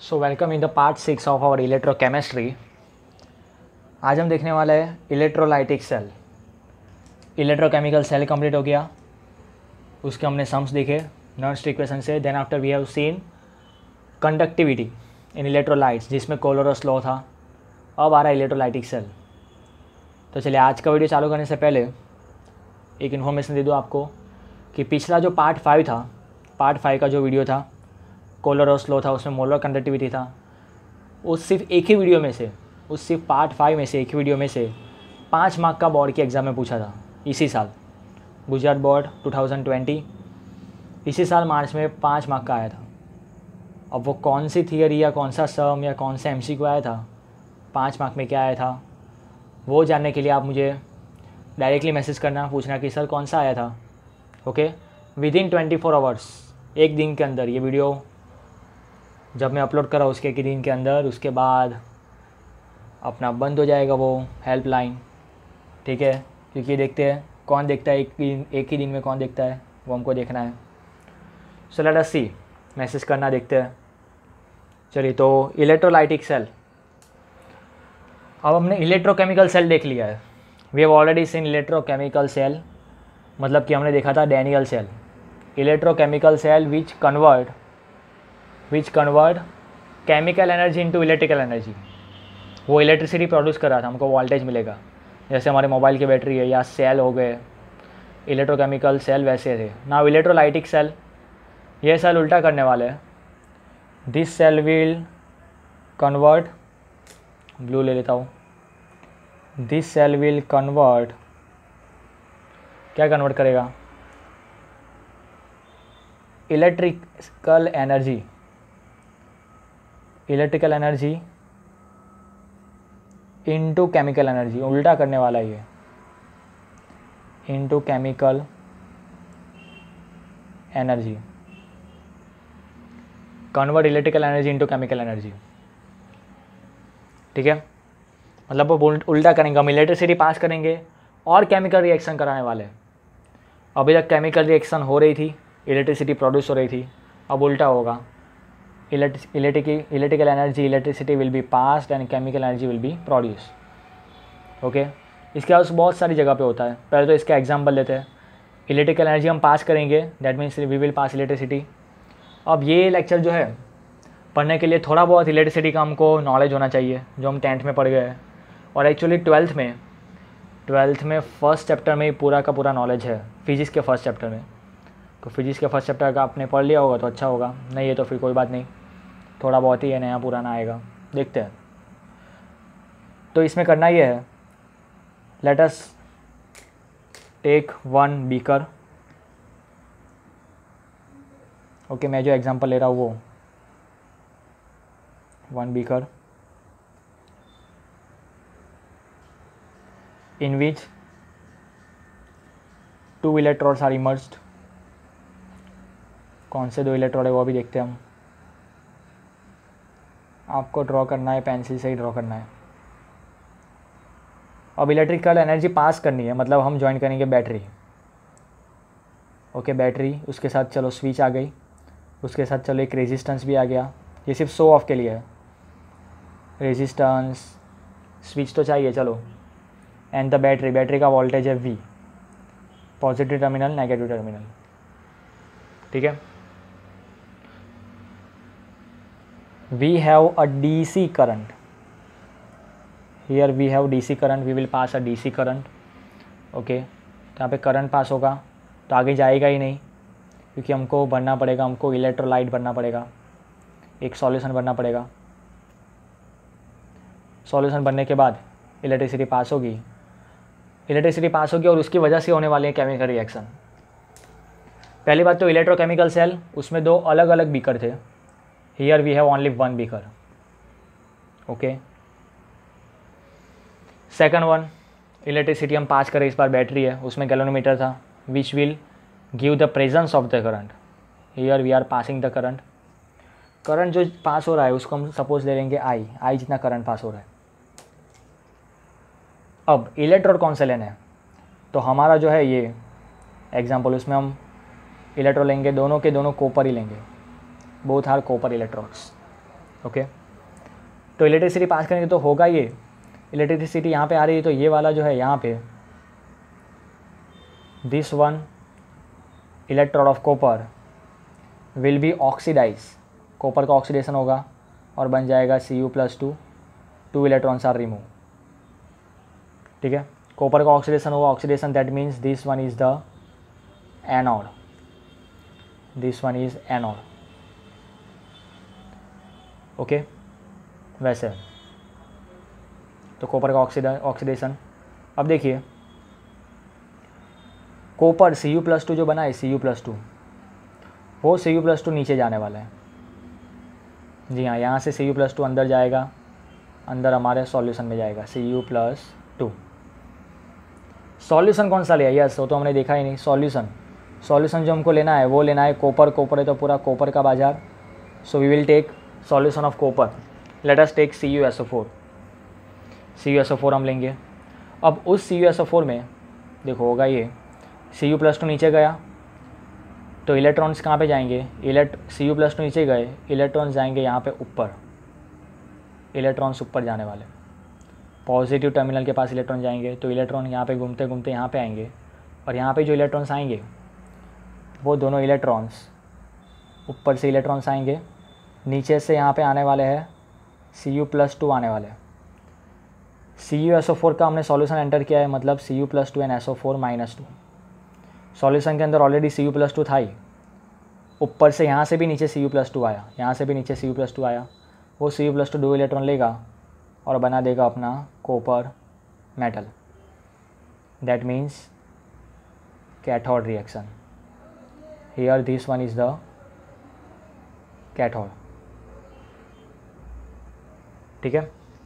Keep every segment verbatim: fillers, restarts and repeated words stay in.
So welcome in the part six of our electrochemistry. आज हम देखने वाले हैं electrolytic cell. Electrochemical cell complete हो गया, उसके हमने सम्स देखे नर्स्ट इक्वेशन से। Then after we have seen conductivity in electrolytes, जिसमें कोलोरस लॉ था। अब आ रहा है इलेक्ट्रोलाइटिक सेल। तो चलिए आज का वीडियो चालू करने से पहले एक इन्फॉर्मेशन दे दूँ आपको कि पिछला जो पार्ट फाइव था, पार्ट फाइव का जो वीडियो था कोलोरस लॉ था, उसमें मोलर कंडक्टिविटी था। उस सिर्फ एक ही वीडियो में से, उस सिर्फ पार्ट फाइव में से एक ही वीडियो में से पाँच मार्क का बोर्ड के एग्ज़ाम में पूछा था इसी साल, Gujarat board two thousand twenty. इसी साल मार्च में पाँच मार्क का आया था। अब वो कौन सी थियरी या कौन सा सम या कौन सा एमसीक्यू आया था, पाँच मार्क में क्या आया था, वो जानने के लिए आप मुझे डायरेक्टली मैसेज करना, पूछना कि सर कौन सा आया था। Okay, within twenty four hours, एक दिन के अंदर ये वीडियो जब मैं अपलोड करा उसके एक दिन के अंदर, उसके बाद अपना बंद हो जाएगा वो हेल्पलाइन। ठीक है, क्योंकि देखते हैं कौन देखता है, एक दिन एक ही दिन में कौन देखता है, वो हमको देखना है। सो लेट अस सी, मैसेज करना, देखते हैं। चलिए, तो इलेक्ट्रोलाइटिक सेल। अब हमने इलेक्ट्रोकेमिकल सेल देख लिया है। We have already seen electrochemical cell, मतलब कि हमने देखा था Daniell cell. Electrochemical cell which convert which convert chemical energy into electrical energy. वो इलेक्ट्रिसिटी प्रोड्यूस कर रहा था, हमको वोल्टेज मिलेगा, जैसे हमारे मोबाइल की बैटरी है या सेल हो गए। इलेक्ट्रोकेमिकल सेल वैसे थे। नाउ इलेक्ट्रोलाइटिक सेल, ये सेल उल्टा करने वाले हैं। This cell will convert, blue ले लेता हूँ। दिस सेल विल कन्वर्ट, क्या कन्वर्ट करेगा, electrical energy electrical energy into chemical energy. उल्टा करने वाला ये, into chemical energy, convert electrical energy into chemical energy. ठीक है, मतलब वो उल्टा करेंगे, हम इलेक्ट्रिसिटी पास करेंगे और केमिकल रिएक्शन कराने वाले। अभी तक केमिकल रिएक्शन हो रही थी, इलेक्ट्रिसिटी प्रोड्यूस हो रही थी, अब उल्टा होगा। Electrical energy, electricity will be passed and chemical energy will be produce. Okay, इसके बाद बहुत सारी जगह पे होता है। पहले तो इसका एग्जांपल लेते हैं। इलेक्ट्रिकल एनर्जी हम पास करेंगे, that means we will pass electricity. अब ये लेक्चर जो है पढ़ने के लिए थोड़ा बहुत इलेक्ट्रिसिटी का हमको नॉलेज होना चाहिए, जो हम टेंथ में पढ़ गए हैं। और एक्चुअली ट्वेल्थ में ट्वेल्थ में फर्स्ट चैप्टर में ही पूरा का पूरा नॉलेज है, फिजिक्स के फर्स्ट चैप्टर में। तो फिजिक्स के फर्स्ट चैप्टर का आपने पढ़ लिया होगा तो अच्छा होगा, नहीं है तो फिर कोई बात नहीं, थोड़ा बहुत ही है, नया पुराना आएगा, देखते हैं। तो इसमें करना ये है, let us take one beaker. Okay, मैं जो एग्जांपल ले रहा हूँ वो one beaker in which two electrodes are immersed. कौन से दो इलेक्ट्रोड है वो भी देखते हैं हम। आपको ड्रॉ करना है, पेंसिल से ही ड्रॉ करना है। अब इलेक्ट्रिकल एनर्जी पास करनी है, मतलब हम ज्वाइन करेंगे बैटरी। ओके, बैटरी, उसके साथ चलो स्विच आ गई, उसके साथ चलो एक रेजिस्टेंस भी आ गया। ये सिर्फ शो ऑफ के लिए है, रेजिस्टेंस, स्विच तो चाहिए, चलो। एंड द बैटरी, बैटरी का वोल्टेज है V, positive terminal, negative terminal. ठीक है, we have a D C current, here we have D C current, we will pass a D C current। Okay, तो यहाँ पे करंट पास होगा तो आगे जाएगा ही नहीं, क्योंकि हमको भरना पड़ेगा, हमको इलेक्ट्रोलाइट भरना पड़ेगा, एक सॉल्यूशन भरना पड़ेगा। सॉल्यूशन भरने के बाद इलेक्ट्रिसिटी पास होगी, इलेक्ट्रिसिटी पास होगी और उसकी वजह से होने वाले हैं केमिकल रिएक्शन। पहली बात तो इलेक्ट्रोकेमिकल सेल, उसमें दो अलग अलग बीकर थे। Here we have only one beaker. Okay. Second one, electricity हम पास करें, इस बार बैटरी है, उसमें गैल्वेनोमीटर था, which will give the presence of the current. Here we are passing the current. Current जो पास हो रहा है उसको हम सपोज ले लेंगे I, I जितना करंट पास हो रहा है। अब इलेक्ट्रोड कौन सा लेना है, तो हमारा जो है ये एग्जाम्पल, उसमें हम इलेक्ट्रोड लेंगे, दोनों के दोनों कॉपर ही लेंगे, both are copper electrodes. Okay, तो इलेक्ट्रिसिटी पास करेंगे तो होगा ये, इलेक्ट्रिसिटी यहाँ पे आ रही है तो ये वाला जो है यहाँ पे this one electrode of copper will be oxidize, copper का ऑक्सीडेशन होगा और बन जाएगा C U plus two, two electrons are remove. ठीक है, कॉपर का ऑक्सीडेशन हुआ, oxidation that means this one is the anode, this one is anode. Okay, वैसे तो कॉपर का ऑक्सीडा ऑक्सीडेशन। अब देखिए copper C U plus two जो बना है सी यू प्लस टू, वो सी यू प्लस टू नीचे जाने वाला है। जी हाँ, यहाँ से सी यू प्लस टू अंदर जाएगा, अंदर हमारे सॉल्यूशन में जाएगा C U plus two. Solution कौन सा लिया? यस, वो तो हमने देखा ही नहीं। सॉल्यूशन सॉल्यूशन जो हमको लेना है वो लेना है कॉपर, कॉपर है तो पूरा कॉपर का बाजार। So we will take solution of copper, let us take C U S O four, C U S O four हम लेंगे। अब उस C U S O four में देखो होगा ये सी यू प्लस टू नीचे गया तो इलेक्ट्रॉन्स कहाँ पे जाएंगे? इलेक्ट सी यू प्लस टू नीचे गए, इलेक्ट्रॉन्स जाएंगे यहाँ पे ऊपर, इलेक्ट्रॉन्स ऊपर जाने वाले, पॉजिटिव टर्मिनल के पास इलेक्ट्रॉन जाएंगे तो इलेक्ट्रॉन यहाँ पे घूमते घूमते यहाँ पे आएंगे और यहाँ पे जो इलेक्ट्रॉन्स आएंगे वो दोनों इलेक्ट्रॉन्स ऊपर से इलेक्ट्रॉन्स आएंगे, नीचे से यहाँ पे आने वाले हैं सी यू प्लस टू आने वाले। C U S O four का हमने सॉल्यूशन एंटर किया है, मतलब C U plus two and S O four minus two. Solution के अंदर already C U plus two था ही, ऊपर से यहाँ से भी नीचे सी यू प्लस टू आया, यहाँ से भी नीचे सी यू प्लस टू आया। वो सी यू प्लस टू दो इलेक्ट्रॉन लेगा और बना देगा अपना copper metal, that means cathode reaction. Here this one is the cathode. ठीक है,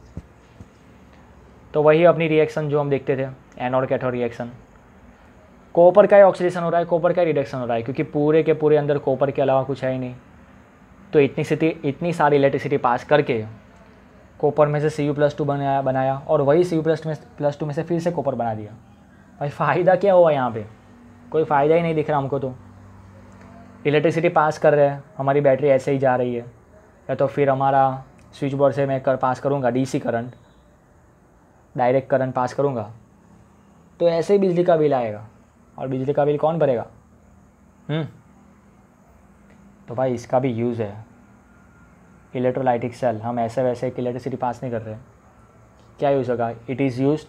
तो वही अपनी रिएक्शन जो हम देखते थे, एनोड कैथोड रिएक्शन। कॉपर का ही ऑक्सीडेशन हो रहा है, कॉपर का रिडक्शन हो रहा है, क्योंकि पूरे के पूरे अंदर कॉपर के अलावा कुछ है ही नहीं। तो इतनी स्थिति इतनी सारी इलेक्ट्रिसिटी पास करके कॉपर में से सी यू प्लस टू बनाया बनाया और वही सी यू प्लस में प्लस टू में से फिर से कॉपर बना दिया। भाई फ़ायदा क्या हुआ यहाँ पे? कोई फ़ायदा ही नहीं दिख रहा हमको। तो इलेक्ट्रिसिटी पास कर रहे हैं, हमारी बैटरी ऐसे ही जा रही है, या तो फिर हमारा स्विच बोर्ड से मैं कर पास करूँगा DC current, direct current pass करूँगा तो ऐसे ही बिजली का बिल आएगा। और बिजली का बिल कौन भरेगा? हम्म तो भाई इसका भी यूज़ है। इलेक्ट्रोलाइटिक सेल हम ऐसे वैसे एक इलेक्ट्रिसिटी पास नहीं कर रहे। क्या यूज़ होगा? It is used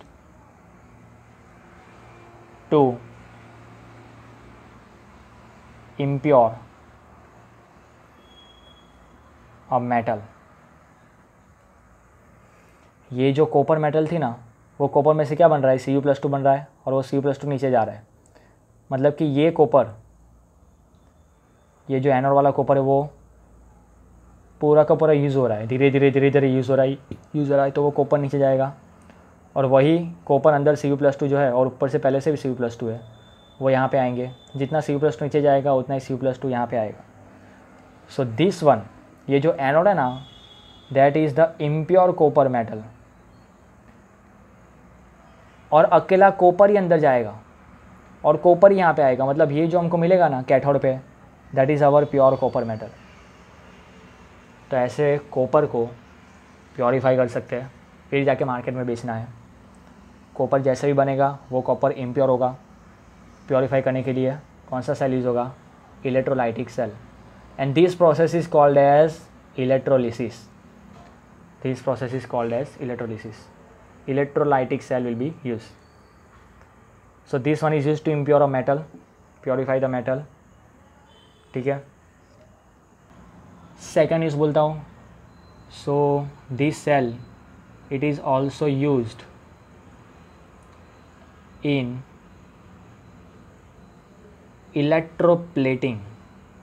to impure a metal. ये जो कॉपर मेटल थी ना, वो कॉपर में से क्या बन रहा है? सी यू प्लस टू बन रहा है और वो सी यू प्लस टू नीचे जा रहा है। मतलब कि ये कॉपर, ये जो एनोड वाला कॉपर है वो पूरा का पूरा यूज़ हो रहा है, धीरे धीरे धीरे धीरे यूज़ हो रहा है यूज़ हो रहा है तो वो कॉपर नीचे जाएगा और वही कॉपर अंदर सी यू प्लस टू जो है और ऊपर से पहले से भी सी यू प्लस टू है वो यहाँ पे आएंगे। जितना सी यू प्लस टू नीचे जाएगा उतना ही सी यू प्लस टू यहाँ पे आएगा। सो दिस वन, ये जो एनोड है ना, that is the impure copper metal. और अकेला कॉपर ही अंदर जाएगा और कॉपर यहाँ पे आएगा, मतलब ये जो हमको मिलेगा ना कैथोड पे, that is our pure copper metal. तो ऐसे कॉपर को प्योरीफाई कर सकते हैं, फिर जाके मार्केट में बेचना है। कॉपर जैसे भी बनेगा वो कॉपर इम्प्योर होगा। प्योरीफाई करने के लिए कौन सा सेल यूज़ होगा? Electrolytic cell. And this process is called as electrolysis. This process is called as electrolysis. Electrolytic cell will be used. So this one is used to impure a metal, purify the metal. ठीक है। Second is बोलता हूँ, so this cell it is also used in electroplating.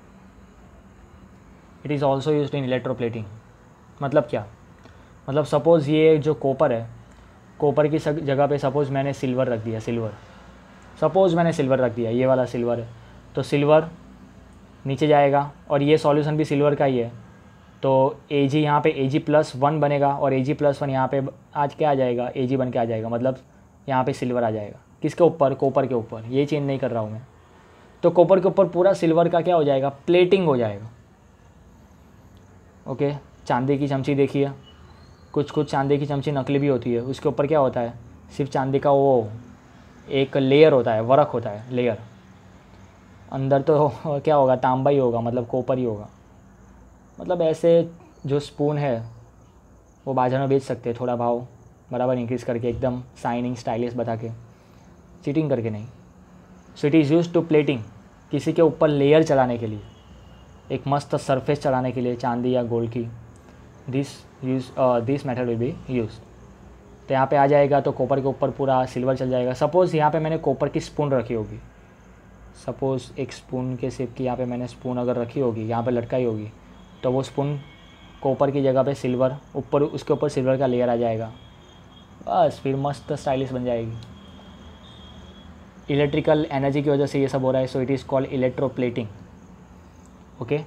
It is also used in electroplating. मतलब क्या? मतलब suppose ये जो copper है, कॉपर की जगह पे सपोज़ मैंने सिल्वर रख दिया, सिल्वर सपोज़ मैंने सिल्वर रख दिया, ये वाला सिल्वर है, तो सिल्वर नीचे जाएगा और ये सॉल्यूशन भी सिल्वर का ही है, तो ए जी यहाँ पे ए जी प्लस वन बनेगा और ए जी प्लस वन यहाँ पे आज क्या आ जाएगा? ए जी बन के आ जाएगा, मतलब यहाँ पे सिल्वर आ जाएगा। किसके ऊपर? कॉपर के ऊपर। ये चेंज नहीं कर रहा हूँ मैं। तो कॉपर के ऊपर पूरा सिल्वर का क्या हो जाएगा? प्लेटिंग हो जाएगा। ओके, चांदी की चमची देखिए, कुछ कुछ चांदी की चमची नकली भी होती है, उसके ऊपर क्या होता है, सिर्फ चांदी का वो एक लेयर होता है, वरक होता है, लेयर। अंदर तो क्या होगा, तांबा ही होगा, मतलब कॉपर ही होगा। मतलब ऐसे जो स्पून है वो बाजार में बेच सकते हैं, थोड़ा भाव बराबर इंक्रीज़ करके, एकदम शाइनिंग स्टाइलिश बता के, चीटिंग करके नहीं। So it is use to plating, किसी के ऊपर लेयर चढ़ाने के लिए, एक मस्त सरफेस चढ़ाने के लिए चांदी या गोल्ड की। This use this method will be use. तो यहाँ पे आ जाएगा तो कॉपर के ऊपर पूरा सिल्वर चल जाएगा। सपोज़ यहाँ पे मैंने कॉपर की स्पून रखी होगी, सपोज़ एक स्पून के शेप की यहाँ पे मैंने स्पून अगर रखी होगी, यहाँ पे लटकाई होगी, तो वो स्पून कॉपर की जगह पे सिल्वर, ऊपर उसके ऊपर सिल्वर का लेयर आ जाएगा, बस फिर मस्त स्टाइलिश बन जाएगी। इलेक्ट्रिकल एनर्जी की वजह से ये सब हो रहा है, so it is called electroplating. Okay,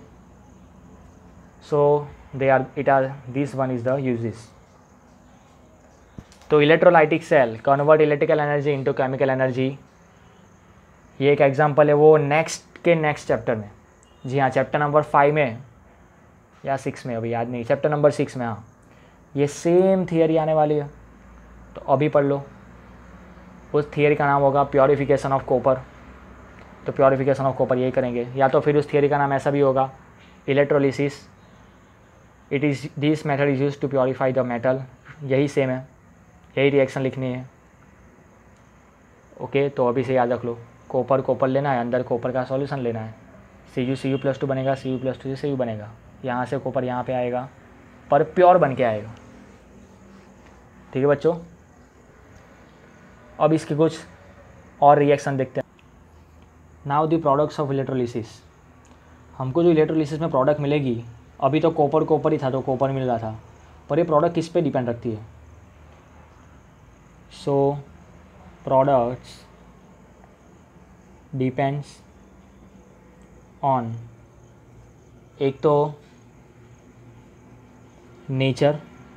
so they are it are this one is the uses. तो electrolytic cell convert electrical energy into chemical energy, ये एक एग्जांपल है वो नेक्स्ट के नेक्स्ट चैप्टर में। जी हाँ, चैप्टर नंबर फाइव में या सिक्स में, अभी याद नहीं, चैप्टर नंबर सिक्स में, हाँ ये सेम थियरी आने वाली है, तो अभी पढ़ लो। उस थियरी का नाम होगा प्योरिफिकेशन ऑफ कॉपर। तो प्योरिफिकेशन ऑफ कॉपर यही करेंगे, या तो फिर उस थियरी का नाम ऐसा भी होगा electrolysis. It is this method is use to purify the metal, यही सेम है, यही रिएक्शन लिखनी है। ओके, तो अभी से याद रख लो, कॉपर कॉपर लेना है, अंदर कॉपर का सॉल्यूशन लेना है, C U C U plus two बनेगा, सी यू प्लस टू से सी यू बनेगा, यहाँ से कॉपर यहाँ पे आएगा, पर प्योर बन के आएगा। ठीक है बच्चों, अब इसके कुछ और रिएक्शन देखते हैं। Now the products of electrolysis, हमको जो इलेक्ट्रोलिसिस में प्रोडक्ट मिलेगी, अभी तो कॉपर कॉपर ही था तो कॉपर मिल रहा था, पर ये प्रोडक्ट किस पे डिपेंड रखती है। सो प्रोडक्ट्स डिपेंड्स ऑन, एक तो nature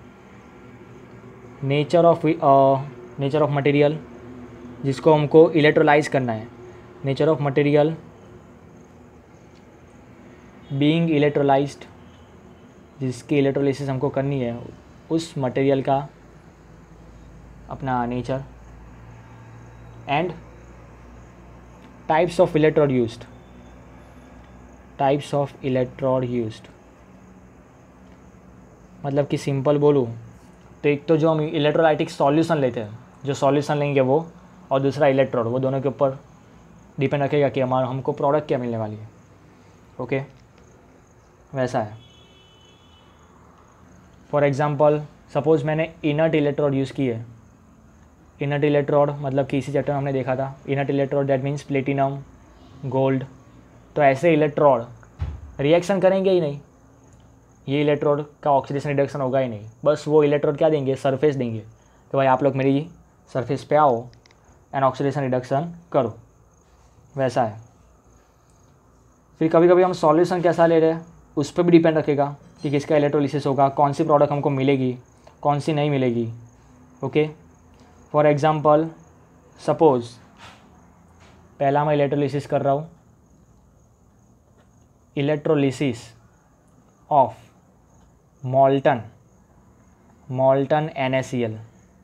nature of nature of material, जिसको हमको इलेक्ट्रोलाइज करना है, nature of material being electrolysed, जिसकी इलेक्ट्रोलिसिस हमको करनी है, उस मटेरियल का अपना nature, and types of electrode used, types of electrode used, मतलब कि सिंपल बोलूँ तो एक तो जो हम इलेक्ट्रोलाइटिक सॉल्यूशन लेते हैं, जो सॉल्यूशन लेंगे वो, और दूसरा इलेक्ट्रोड, वो दोनों के ऊपर डिपेंड रखेगा कि हमारा हमको प्रोडक्ट क्या मिलने वाली है। ओके, वैसा है। फॉर एग्जांपल सपोज़ मैंने इनर्ट इलेक्ट्रोड यूज़ की है। इनर्ट इलेक्ट्रोड मतलब कि इसी चैप्टर में हमने देखा था, inert electrode that means platinum, gold. तो ऐसे इलेक्ट्रोड रिएक्शन करेंगे ही नहीं, ये इलेक्ट्रोड का ऑक्सीडेशन रिडक्शन होगा ही नहीं, बस वो इलेक्ट्रोड क्या देंगे, सरफेस देंगे कि भाई आप लोग मेरी सरफेस पे आओ एंड ऑक्सीडेशन रिडक्शन करो, वैसा है। फिर कभी कभी हम सॉल्यूशन कैसा ले रहे हैं उस पर भी डिपेंड रखेगा कि किसका इलेक्ट्रोलिसिस होगा, कौन सी प्रोडक्ट हमको मिलेगी, कौन सी नहीं मिलेगी। ओके, फॉर एग्जांपल सपोज़ पहला मैं इलेक्ट्रोलिसिस कर रहा हूँ, electrolysis of molten molten N A C L,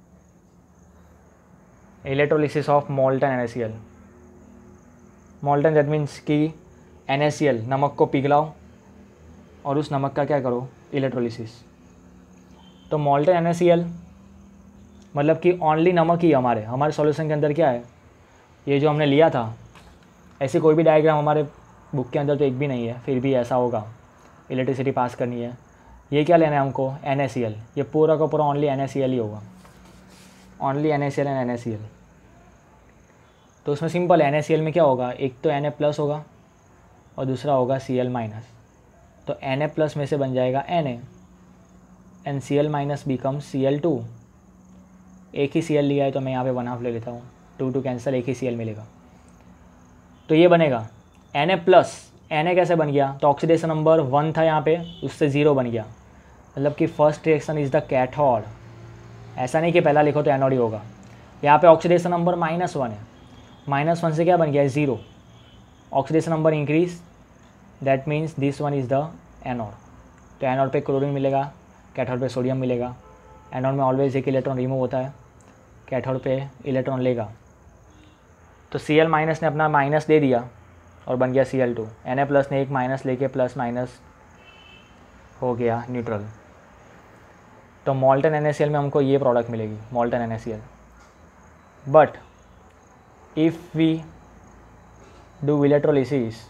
electrolysis of molten N A C L. Molten that means कि एन ए सी एल, नमक को पिघलाओ और उस नमक का क्या करो, इलेक्ट्रोलिसिस। तो मॉल्टन एन ए सी एल मतलब कि ओनली नमक ही हमारे हमारे सॉल्यूशन के अंदर क्या है, ये जो हमने लिया था। ऐसी कोई भी डायग्राम हमारे बुक के अंदर तो एक भी नहीं है, फिर भी ऐसा होगा, इलेक्ट्रिसिटी पास करनी है। ये क्या लेना है हमको, एन ए सी एल, ये पूरा का पूरा only N A C L ही होगा, only N A C L and N A C L. तो उसमें simple N A C L में क्या होगा, एक तो एन ए प्लस होगा और दूसरा होगा सी एल माइनस। तो एन ए प्लस में से बन जाएगा N A and C L minus become C L two. एक ही सी एल लिया है तो मैं यहाँ पे वन हाफ ले लेता हूँ, टू टू कैंसिल, एक ही सी एल मिलेगा। तो ये बनेगा N A plus, N A कैसे बन गया, तो ऑक्सीडेशन नंबर वन था यहाँ पे, उससे ज़ीरो बन गया, मतलब कि first reaction is the cathode. ऐसा नहीं कि पहला लिखो तो एनोड ही होगा, यहाँ पे ऑक्सीडेशन नंबर माइनस वन है, माइनस वन से क्या बन गया है, zero. Oxidation number increase, that means this one is the anode. तो एनोड पे क्लोरीन मिलेगा, कैथोड पे सोडियम मिलेगा। एनोड में ऑलवेज एक इलेक्ट्रॉन रिमूव होता है, कैथोड पे इलेक्ट्रॉन लेगा। तो सी एल माइनस ने अपना माइनस दे दिया और बन गया C L two. N A plus ने एक माइनस लेके प्लस माइनस हो गया न्यूट्रल। तो मॉल्टन एन ए सी एल में हमको ये प्रोडक्ट मिलेगी, molten N A C L. But if we do electrolysis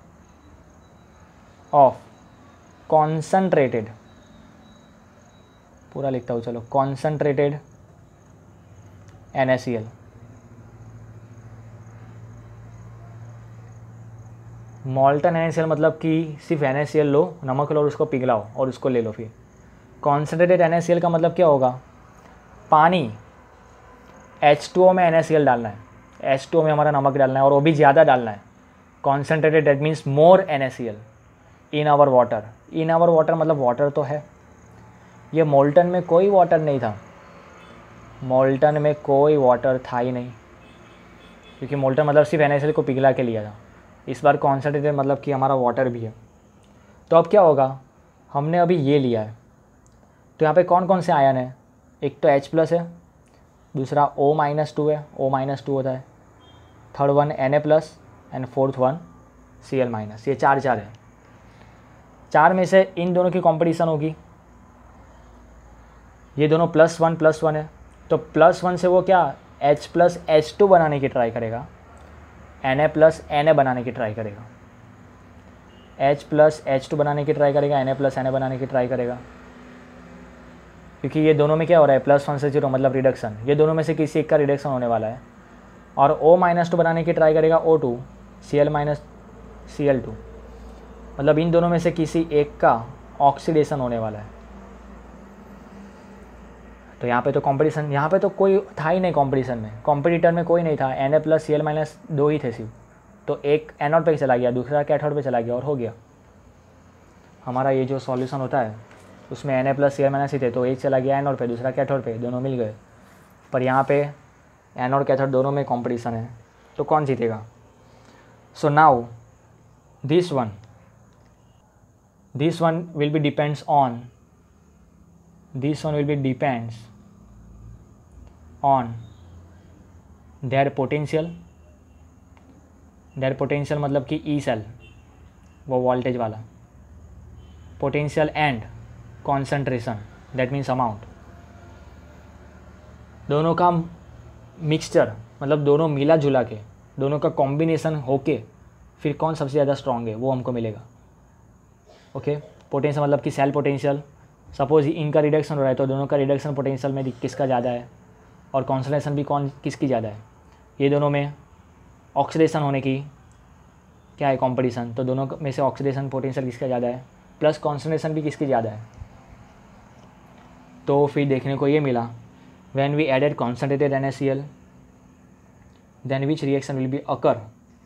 of concentrated, पूरा लिखता हूँ चलो, concentrated N A C L, molten N A C L मतलब कि सिर्फ एन ए सी एल लो, नमक लो और उसको पिघलाओ और उसको ले लो। फिर concentrated N A C L का मतलब क्या होगा, पानी एच टू ओ में एन ए सी एल डालना है, एच टू ओ में हमारा नमक डालना है और वो भी ज़्यादा डालना है। Concentrated that means more N A C L in our water. In our water मतलब वाटर तो है, ये मोल्टन में कोई वाटर नहीं था, मोल्टन में कोई वाटर था ही नहीं, क्योंकि मोल्टन मतलब सिर्फ एन ए सी एल को पिघला के लिया था। इस बार कॉन्सनट्रेटेड मतलब कि हमारा वाटर भी है। तो अब क्या होगा, हमने अभी ये लिया है, तो यहाँ पे कौन कौन से आयन है, एक तो H प्लस है, दूसरा O माइनस टू है, O माइनस टू होता है, third one Na plus and fourth one Cl minus. ये चार चार है, चार में से इन दोनों की कॉम्पिटिशन होगी। ये दोनों प्लस वन प्लस वन है, तो प्लस वन से वो क्या H प्लस एच टू बनाने की ट्राई करेगा, Na प्लस Na बनाने की ट्राई करेगा, H प्लस एच टू बनाने की ट्राई करेगा, Na प्लस Na बनाने की ट्राई करेगा। क्योंकि ये दोनों में क्या हो रहा है, प्लस वन से जीरो मतलब रिडक्शन, ये दोनों में से किसी एक का रिडक्शन होने वाला है। और O माइनस टू बनाने की ट्राई करेगा O two, Cl minus C L two, मतलब इन दोनों में से किसी एक का ऑक्सीडेशन होने वाला है। तो यहाँ पे तो कंपटीशन, यहाँ पे तो कोई था ही नहीं कंपटीशन में, कॉम्पिटिटर में कोई नहीं था। Na plus C L minus दो ही थे सिर्फ, तो एक एनोड पे चला गया, दूसरा कैथोड पे चला गया और हो गया हमारा ये जो सॉल्यूशन होता है। उसमें Na plus C L minus ही थे, तो एक चला गया एनोड पे, दूसरा कैथोड पे, दोनों मिल गए। पर यहाँ पे एनोड कैथोड दोनों में कंपटीशन है, तो कौन जीतेगा। So now this one this one will be depends on this one will be depends on their potential their potential मतलब कि E cell वो वोल्टेज वाला potential and concentration that means amount, दोनों का मिक्सचर मतलब दोनों मिला जुला के, दोनों का कॉम्बिनेशन होके फिर कौन सबसे ज़्यादा स्ट्रॉन्ग है वो हमको मिलेगा। ओके, पोटेंशियल मतलब कि सेल पोटेंशियल, सपोज इनका रिडक्शन हो रहा है तो दोनों का रिडक्शन पोटेंशियल में किसका ज़्यादा है, और कॉन्संट्रेशन भी कौन किसकी ज़्यादा है। ये दोनों में ऑक्सीडेशन होने की क्या है कंपटीशन, तो दोनों में से ऑक्सीडेशन पोटेंशियल किसका ज़्यादा है, प्लस कॉन्संट्रेशन भी किसकी ज़्यादा है। तो फिर देखने को ये मिला, when we added concentrated N A C L then which reaction will be occur,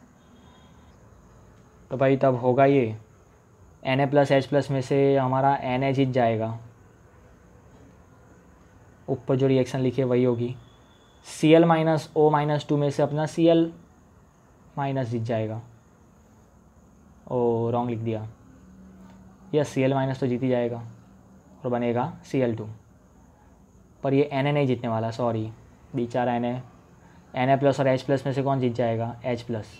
तो भाई तब होगा ये Na प्लस एच प्लस में से हमारा Na जीत जाएगा, ऊपर जो रिएक्शन लिखी है वही होगी। Cl minus O minus two में से अपना Cl माइनस जीत जाएगा, ओ रॉन्ग लिख दिया, यस Cl माइनस तो जीत ही जाएगा और बनेगा सी एल टू। पर ये Na नहीं जीतने वाला, सॉरी बेचारा Na, Na प्लस और H प्लस में से कौन जीत जाएगा, H प्लस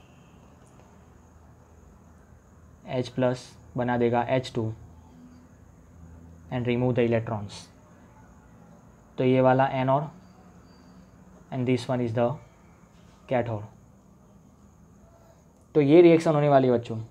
H प्लस बना देगा H two and remove the electrons. तो ये वाला anode and this one is the cathode. तो ये रिएक्शन होने वाली है बच्चों,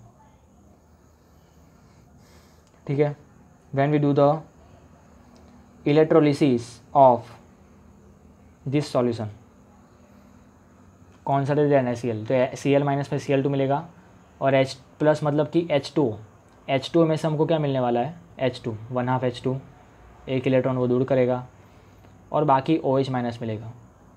ठीक है। When we do the electrolysis of this solution concentrated N A C L, तो सी एल माइनस में सी एल टू मिलेगा और H प्लस मतलब कि एच टू, एच टू में से हमको क्या मिलने वाला है, H two, one half H two, एक इलेक्ट्रॉन वो दूर करेगा और बाकी OH माइनस मिलेगा।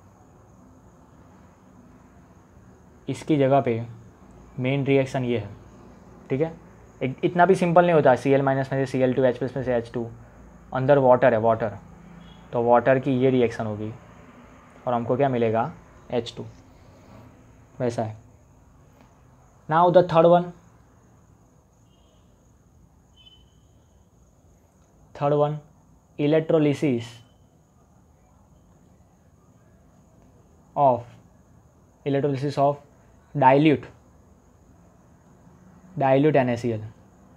इसकी जगह पे मेन रिएक्शन ये है, ठीक है। एक इतना भी सिंपल नहीं होता, Cl माइनस में से Cl टू, H प्लस में से एच टू, अंदर वाटर है वाटर, तो वाटर की ये रिएक्शन होगी और हमको क्या मिलेगा, एच टू, वैसा है। Now the third one, third one electrolysis of electrolysis of dilute dilute N A C L,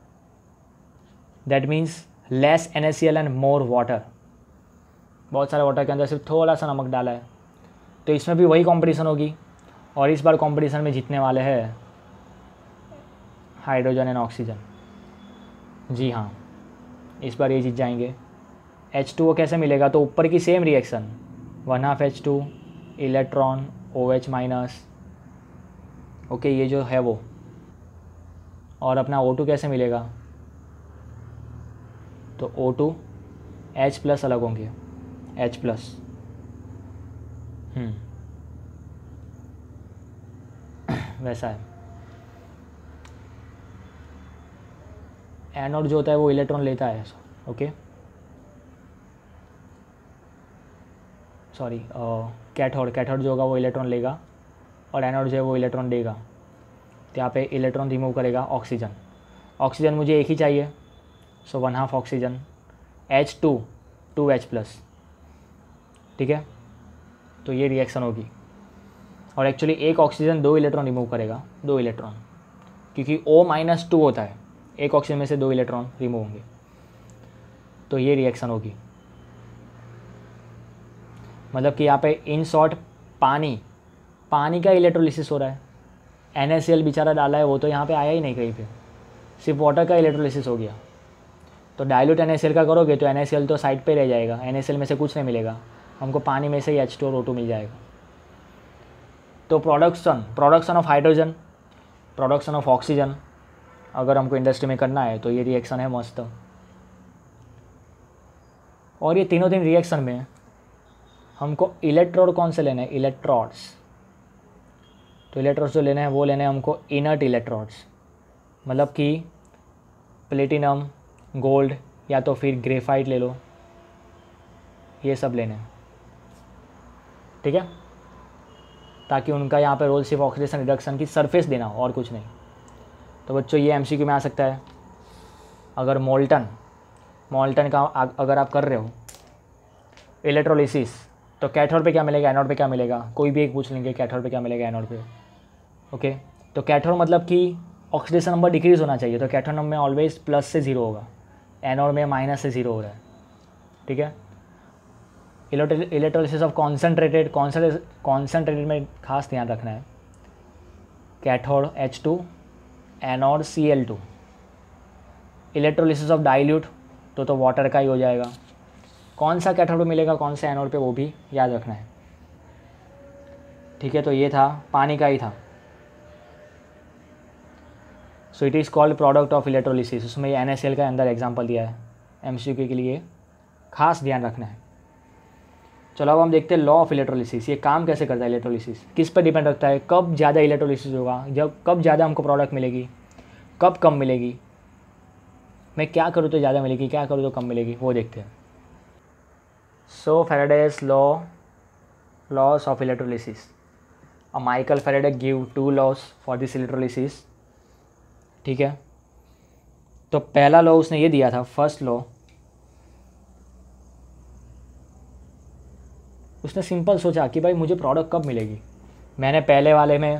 that means less N A C L and more water. बहुत सारे वाटर के अंदर सिर्फ थोड़ा सा नमक डाला है, तो इसमें भी वही कंपटीशन होगी और इस बार कंपटीशन में जीतने वाले हैं हाइड्रोजन एंड ऑक्सीजन। जी हाँ, इस बार ये जीत जाएंगे। एच टू ओ कैसे मिलेगा, तो ऊपर की same reaction, one half H two electron O H minus, okay ये जो है वो। और अपना ओ टू कैसे मिलेगा, तो ओ टू एच प्लस अलग होंगे, एच प्लस। हम्म वैसा है। एनोड जो होता है वो इलेक्ट्रॉन लेता है, ओके सॉरी कैथोड कैथोड जो होगा वो इलेक्ट्रॉन लेगा और एनोड जो है वो इलेक्ट्रॉन देगा। तो यहाँ पे इलेक्ट्रॉन रिमूव करेगा ऑक्सीजन। ऑक्सीजन मुझे एक ही चाहिए, so one half oxygen H two two H plus, ठीक है। तो ये रिएक्शन होगी और एक्चुअली एक ऑक्सीजन दो इलेक्ट्रॉन रिमूव करेगा, दो इलेक्ट्रॉन, क्योंकि O माइनस टू होता है, एक ऑक्सीजन में से दो इलेक्ट्रॉन रिमूव होंगे। तो ये रिएक्शन होगी, मतलब कि यहाँ पे इन शॉर्ट पानी पानी का इलेक्ट्रोलिसिस हो रहा है। एन ए सी एल बेचारा डाला है, वो तो यहाँ पे आया ही नहीं कहीं पे, सिर्फ वाटर का इलेक्ट्रोलिसिस हो गया। तो dilute N A C L का करोगे तो एन ए सी एल तो साइड पे रह जाएगा, एन ए सी एल में से कुछ नहीं मिलेगा, हमको पानी में से ही एच टू और ओ टू मिल जाएगा। तो production production of hydrogen, production of oxygen अगर हमको इंडस्ट्री में करना है तो ये रिएक्शन है मस्त। और ये तीनों तीन रिएक्शन में हमको इलेक्ट्रोड कौन से लेने हैं, इलेक्ट्रोड्स। तो इलेक्ट्रोड्स जो लेने हैं वो लेने हैं हमको इनर्ट इलेक्ट्रोड्स, मतलब कि प्लेटिनम, गोल्ड या तो फिर ग्रेफाइट ले लो, ये सब लेने हैं, ठीक है, ताकि उनका यहाँ पे रोल सिर्फ ऑक्सीडेशन रिडक्शन की सरफेस देना हो और कुछ नहीं। तो बच्चों ये एमसीक्यू में आ सकता है। अगर मोल्टन मोल्टन का अगर आप कर रहे हो इलेक्ट्रोलिसिस, तो कैथोड पे क्या मिलेगा, एनोड पे क्या मिलेगा, कोई भी एक पूछ लेंगे कैथोड पे क्या मिलेगा, एनोड पे, ओके। तो कैथोड मतलब कि ऑक्सीडेशन नंबर डिक्रीज होना चाहिए, तो कैथोड नंबर में ऑलवेज प्लस से ज़ीरो होगा, एनोड में माइनस से ज़ीरो हो रहा है, ठीक है। इलेक्ट्रोलिसिस ऑफ कॉन्सेंट्रेटेड कॉन्सेंट्रेटेड में खास ध्यान रखना है, cathode H two anode C L two. Electrolysis of dilute तो तो वाटर का ही हो जाएगा। कौन सा कैथोड पे मिलेगा, कौन सा एनोड पे, वो भी याद रखना है, ठीक है। तो ये था पानी का ही था। So it is called product of electrolysis. उसमें एन ए सी एल का अंदर एग्जाम्पल दिया है, एम सी क्यू के लिए खास ध्यान रखना है। चलो अब हम देखते हैं लॉ ऑफ इलेक्ट्रोलिसिस। ये काम कैसे करता है इलेक्ट्रोलिसिस, किस पर डिपेंड रखता है, कब ज़्यादा इलेक्ट्रोलिसिस होगा, जब कब ज़्यादा हमको प्रोडक्ट मिलेगी, कब कम मिलेगी, मैं क्या करूँ तो ज़्यादा मिलेगी, क्या करूँ तो कम मिलेगी, वो देखते हैं। So Faraday's law laws of electrolysis. Uh Michael Faraday give two laws for this electrolysis, ठीक है। तो पहला लॉ उसने ये दिया था, फर्स्ट लॉ, उसने सिंपल सोचा कि भाई मुझे प्रोडक्ट कब मिलेगी। मैंने पहले वाले में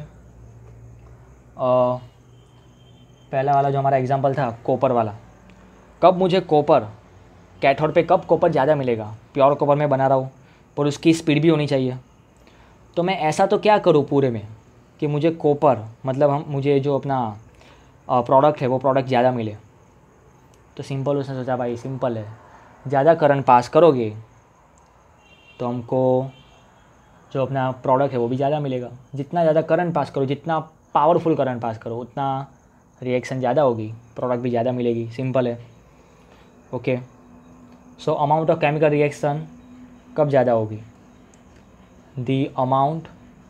आ, पहला वाला जो हमारा एग्जांपल था कॉपर वाला, कब मुझे कॉपर कैथोड पे कब कॉपर ज़्यादा मिलेगा, प्योर कॉपर में बना रहा हूँ पर उसकी स्पीड भी होनी चाहिए। तो मैं ऐसा तो क्या करूँ पूरे में कि मुझे कॉपर मतलब हम मुझे जो अपना प्रोडक्ट है वो प्रोडक्ट ज़्यादा मिले। तो सिंपल उसने सोचा भाई सिंपल है, ज़्यादा करंट पास करोगे तो हमको जो अपना प्रोडक्ट है वो भी ज़्यादा मिलेगा। जितना ज़्यादा करंट पास करो, जितना पावरफुल करंट पास करो, उतना रिएक्शन ज़्यादा होगी, प्रोडक्ट भी ज़्यादा मिलेगी, सिंपल है, okay. So amount of chemical reaction कब ज़्यादा होगी, the amount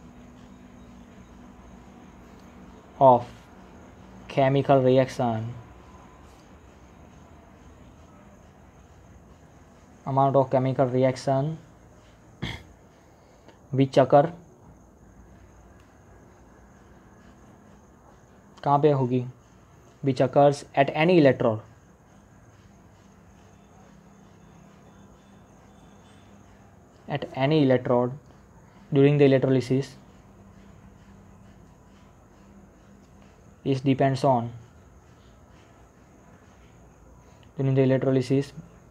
of chemical reaction amount of chemical reaction which occur कहाँ पे होगी, which occurs at any electrode at any electrode during the electrolysis is depends on during the electrolysis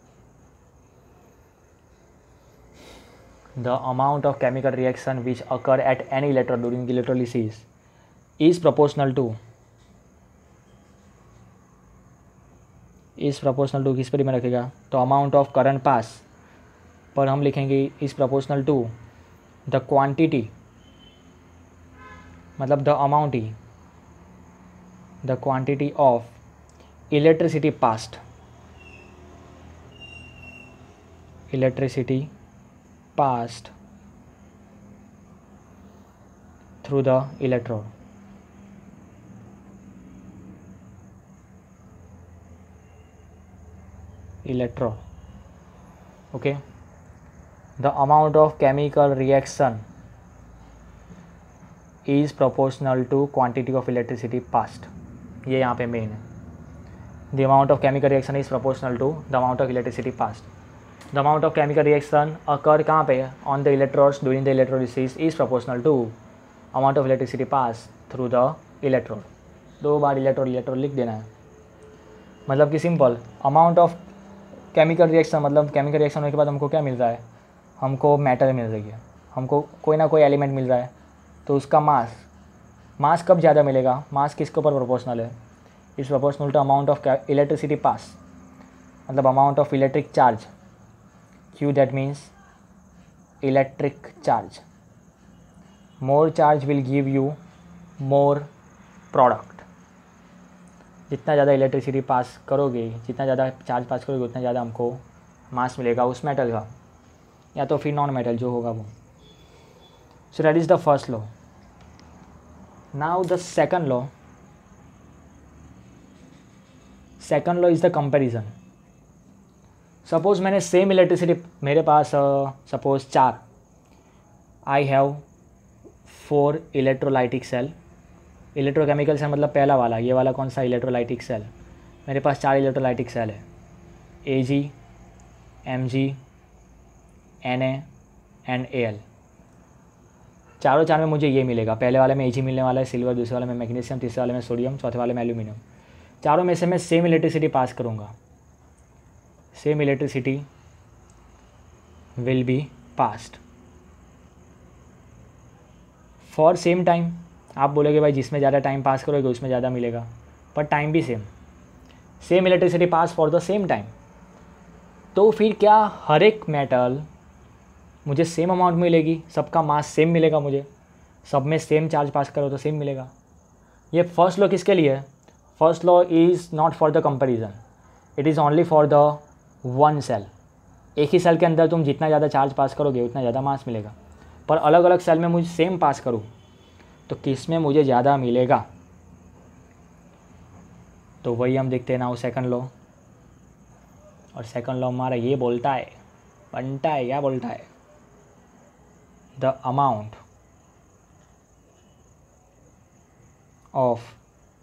the amount of chemical reaction which occur at any electrode during the electrolysis is proportional to is proportional to किस पर में रखेगा तो amount of current pass पर हम लिखेंगे is proportional to the quantity मतलब the amount ही the quantity of electricity passed electricity passed through the electrode electrode okay the amount of chemical reaction is proportional to quantity of electricity passed ये यहाँ पे main है the amount of chemical reaction is proportional to the amount of electricity passed the amount of chemical reaction occur कहाँ पे on the electrodes during the electrolysis is proportional to amount of electricity passed through the electrode दो बार electrode electrode लिख देना है मतलब कि simple amount of chemical reaction मतलब chemical reaction होने के बाद हमको क्या मिल रहा है हमको मैटर मिल रही है हमको कोई ना कोई एलिमेंट मिल रहा है तो उसका मास मास कब ज़्यादा मिलेगा मास किसके ऊपर प्रोपोर्शनल है is proportional to amount of electricity pass मतलब amount of electric charge Q that means electric charge more charge will give you more product जितना ज़्यादा इलेक्ट्रिसिटी पास करोगे जितना ज़्यादा चार्ज पास करोगे उतना ज़्यादा हमको मास मिलेगा उस मेटल का या तो फिर नॉन मेटल जो होगा वो so that is the first law now the second law second law is the comparison suppose मैंने सेम इलेक्ट्रिसिटी मेरे पास सपोज चार I have four electrolytic cell electrochemical cell मतलब पहला वाला ये वाला कौन सा इलेक्ट्रोलाइटिक सेल मेरे पास चार इलेक्ट्रोलाइटिक सेल है A G M G N A and A L चारों चार में मुझे ये मिलेगा पहले वाले में ए जी मिलने वाला है सिल्वर दूसरे वाले में मैग्नीशियम तीसरे वाले में सोडियम चौथे वाले में एल्यूमिनियम चारों में से मैं सेम इलेक्ट्रिसिटी पास करूँगा same electricity will be passed for same time आप बोलोगे भाई जिसमें ज़्यादा टाइम पास करोगे उसमें ज़्यादा मिलेगा पर टाइम भी same same electricity pass for the same time तो फिर क्या हर एक मेटल मुझे सेम अमाउंट मिलेगी सबका मास सेम मिलेगा मुझे सब में सेम चार्ज पास करो तो सेम मिलेगा ये फर्स्ट लॉ किसके लिए है first law is not for the comparison it is only for the one cell एक ही सेल के अंदर तुम जितना ज़्यादा चार्ज पास करोगे उतना ज़्यादा मास मिलेगा पर अलग अलग सेल में मुझे सेम पास करूँ तो किस में मुझे ज़्यादा मिलेगा तो वही हम देखते हैं ना वो सेकंड लॉ और सेकंड लॉ हमारा ये बोलता है बनता है क्या बोलता है the amount of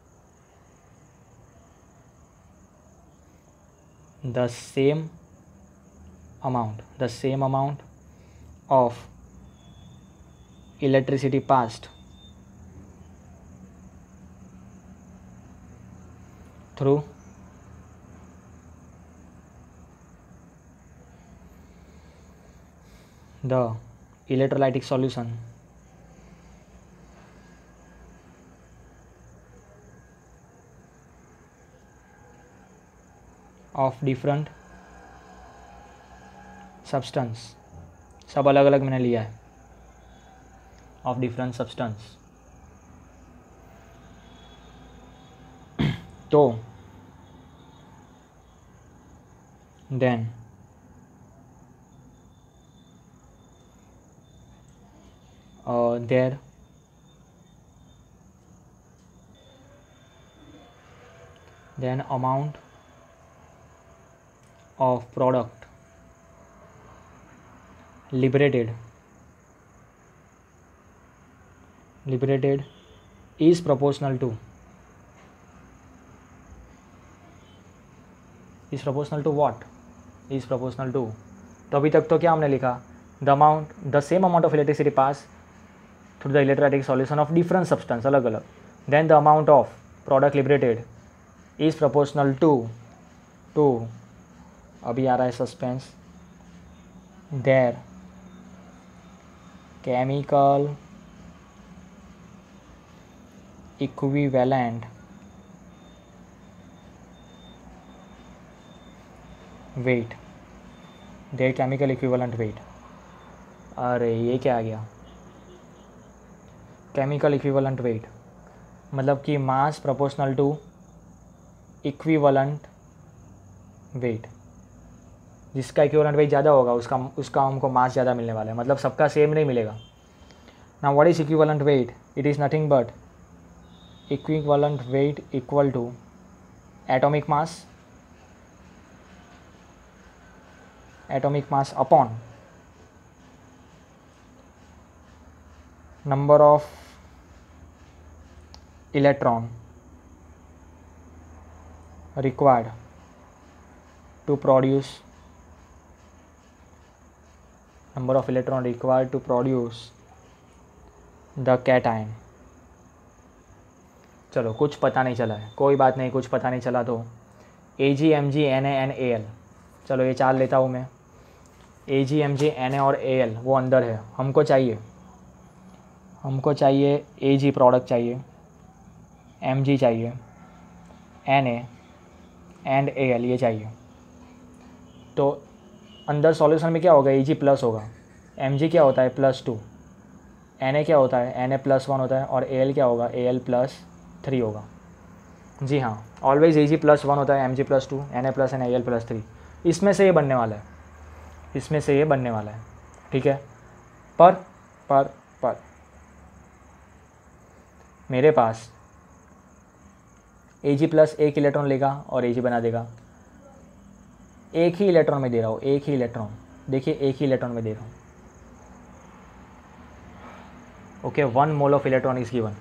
the same amount the same amount of electricity passed through the electrolytic solution of different substance सब अलग अलग मैंने लिया है of different substance तो then uh, there then amount of product liberated liberated is proportional to is proportional to what is proportional to तो अभी तक तो क्या हमने लिखा the amount the same amount of electricity pass through the electrolytic solution of different substance, अलग अलग, then the amount of product liberated is proportional to to अभी आ रहा है suspense, their chemical equivalent weight, their chemical equivalent weight. अरे ये क्या आ गया, केमिकल इक्विवेलेंट वेट मतलब कि mass proportional to equivalent weight, जिसका इक्विवेलेंट वेट ज़्यादा होगा उसका उसका हमको मास ज़्यादा मिलने वाला है, मतलब सबका सेम नहीं मिलेगा। Now what is equivalent weight? It is nothing but equivalent weight equal to atomic mass atomic mass upon number of electron required to produce number of electron required to produce the cation। चलो कुछ पता नहीं चला है, कोई बात नहीं, कुछ पता नहीं चला तो A G M G N A N A L, चलो ये चार लेता हूँ मैं, ए जी एम जी एन ए और ए एल वो अंदर है, हमको चाहिए हमको चाहिए ए जी प्रोडक्ट चाहिए, एम जी चाहिए, N A and A L ये चाहिए। तो अंदर सॉल्यूशन में क्या होगा, ए जी प्लस होगा, एम जी क्या होता है प्लस टू, एन ए क्या होता है एन ए प्लस वन होता है, और ए एल क्या होगा ए एल प्लस थ्री होगा। जी हाँ, always A G plus one होता है, M G plus two, N A plus N, A L plus three, इसमें से ये बनने वाला है, इसमें से ये बनने वाला है, ठीक है। पर पर पर मेरे पास ए जी प्लस एक इलेक्ट्रॉन लेगा और ए जी बना देगा, एक ही इलेक्ट्रॉन में दे रहा हूँ, एक ही इलेक्ट्रॉन, देखिए एक ही इलेक्ट्रॉन में दे रहा हूँ, okay, one mole of electron is given.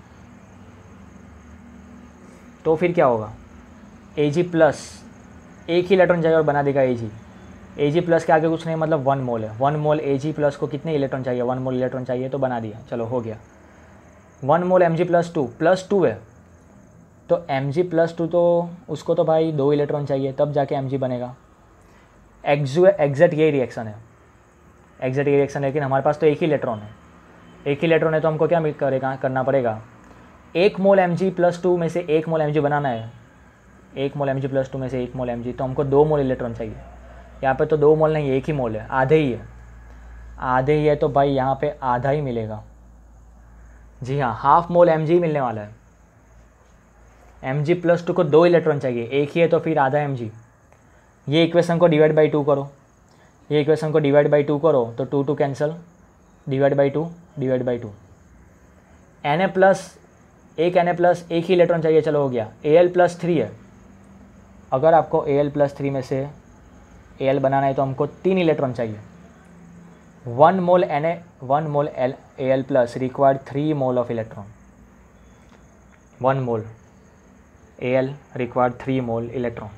तो फिर क्या होगा, ए जी प्लस एक ही इलेक्ट्रॉन चाहिए और बना देगा ए जी, ए जी प्लस के आगे कुछ नहीं, मतलब वन मोल है, one mole A G plus को कितने इलेक्ट्रॉन चाहिए, वन मोल इलेक्ट्रॉन चाहिए तो बना दिया, चलो हो गया। One mole M G plus two, plus two है तो एम जी प्लस टू तो उसको तो भाई दो इलेक्ट्रॉन चाहिए तब जाके एम जी बनेगा। एक्जू एग्जैक्ट यही रिएक्शन है, एग्जैक्ट ये रिएक्शन है, लेकिन हमारे पास तो एक ही इलेक्ट्रॉन है, एक ही इलेक्ट्रॉन है तो हमको क्या करेगा करना पड़ेगा, एक mole M G plus two में से एक मोल एम जी बनाना है, एक mole M G plus two में से एक मोल एम जी, तो हमको दो मोल इलेक्ट्रॉन चाहिए। यहाँ पे तो दो मोल नहीं, एक ही मोल है, आधे ही है, आधे ही है तो भाई यहाँ पे आधा ही मिलेगा। जी हाँ, हाफ मोल एम जी मिलने वाला है, एम जी प्लस टू को दो इलेक्ट्रॉन चाहिए, एक ही है तो फिर आधा एम जी। ये इक्वेशन को डिवाइड बाई टू करो, ये इक्वेशन को डिवाइड बाई टू करो तो two two cancel, divide by two divide by two, N A plus एक एन ए प्लस एक ही इलेक्ट्रॉन चाहिए, चलो हो गया। ए एल प्लस थ्री है, अगर आपको ए एल प्लस थ्री में से ए एल बनाना है तो हमको तीन इलेक्ट्रॉन चाहिए, one mole N A one mole L A L plus required three mole of electron, one mole A L required three mole electron.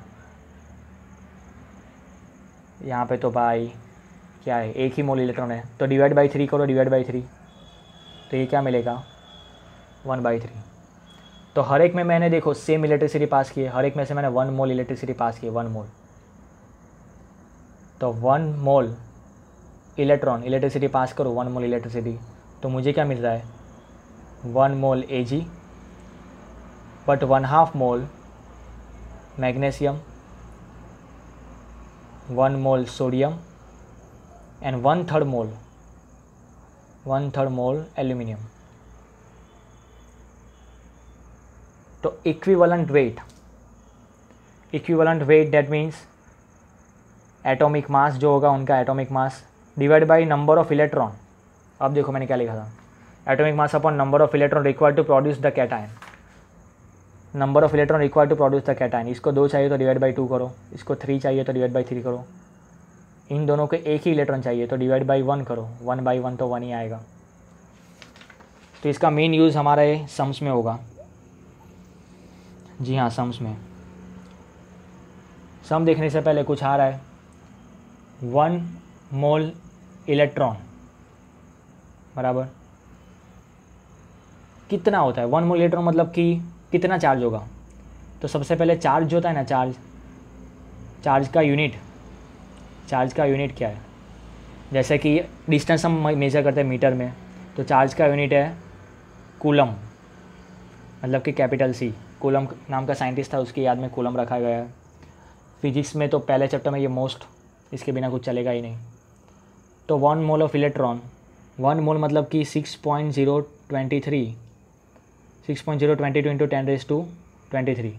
यहाँ पे तो भाई क्या है, एक ही मोल इलेक्ट्रॉन है तो डिवाइड बाई थ्री करो, डिवाइड बाई थ्री तो ये क्या मिलेगा वन बाई थ्री। तो हर एक में मैंने देखो सेम इलेक्ट्रिसिटी पास की है, हर एक में से मैंने वन मोल इलेक्ट्रिसिटी पास की है, वन मोल, तो one mole electron electricity pass करो, वन मोल इलेक्ट्रिसिटी, तो मुझे क्या मिल रहा है one mole A G but one half mole magnesium, one mole sodium and one third mole one third mole aluminium. तो equivalent weight equivalent weight that means atomic mass जो होगा उनका atomic mass divide by number of electron. अब देखो मैंने क्या लिखा था, atomic mass upon number of electron required to produce the cation, number of electron required to produce the cation. इसको दो चाहिए तो डिवाइड बाई टू करो, इसको थ्री चाहिए तो डिवाइड बाई थ्री करो, इन दोनों को एक ही इलेक्ट्रॉन चाहिए तो डिवाइड बाई वन करो, वन बाई वन तो वन ही आएगा। तो इसका मेन यूज़ हमारे सम्स में होगा। जी हाँ, सम्स में, सम देखने से पहले कुछ आ रहा है, वन मोल इलेक्ट्रॉन बराबर कितना होता है वन मोल इलेक्ट्रॉन मतलब कि कितना चार्ज होगा। तो सबसे पहले चार्ज जो होता है ना, चार्ज चार्ज का यूनिट चार्ज का यूनिट क्या है, जैसे कि डिस्टेंस हम मेजर करते हैं मीटर में, तो चार्ज का यूनिट है कूलम, मतलब कि कैपिटल सी। कूलम नाम का साइंटिस्ट था, उसकी याद में कूलम रखा गया है। फिजिक्स में तो पहले चैप्टर में ये मोस्ट, इसके बिना कुछ चलेगा ही नहीं। तो one mole of electron, one mole मतलब कि six point zero twenty three six point zero twenty two into ten raise to twenty three.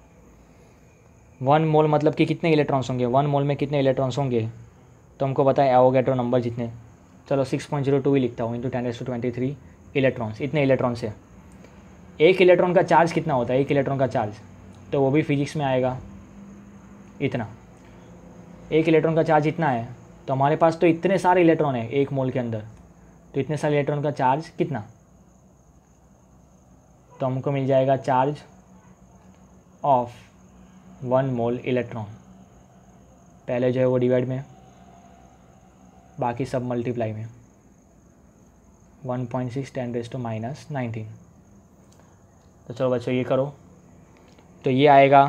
One mole मतलब कि कितने इलेक्ट्रॉन्स होंगे, वन मोल में कितने इलेक्ट्रॉन्स होंगे, तो हमको पता है एवोगैड्रो नंबर जितने, चलो सिक्स पॉइंट ज़ीरो टू ही लिखता हूँ, into ten raise to twenty three electrons, इतने इलेक्ट्रॉन्स है। एक इलेक्ट्रॉन का चार्ज कितना होता है, एक इलेक्ट्रॉन का चार्ज, तो वो भी फिजिक्स में आएगा इतना। एक इलेक्ट्रॉन का चार्ज इतना है, तो हमारे पास तो इतने सारे इलेक्ट्रॉन है एक मोल के अंदर, तो इतने सारे इलेक्ट्रॉन का चार्ज कितना, तो हमको मिल जाएगा charge of one mole electron. पहले जो है वो डिवाइड में, बाकी सब मल्टीप्लाई में, one point six ten raise to minus nineteen. तो चलो बच्चों ये करो, तो ये आएगा,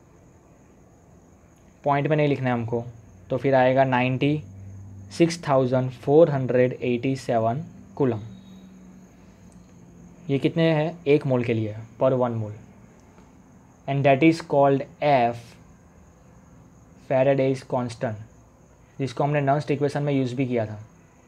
पॉइंट में नहीं लिखना है हमको, तो फिर आएगा ninety six thousand four hundred eighty seven coulomb. ये कितने हैं, एक मोल के लिए पर one mole, and that is called F Faraday's constant, जिसको हमने नर्स्ट इक्वेशन में यूज़ भी किया था।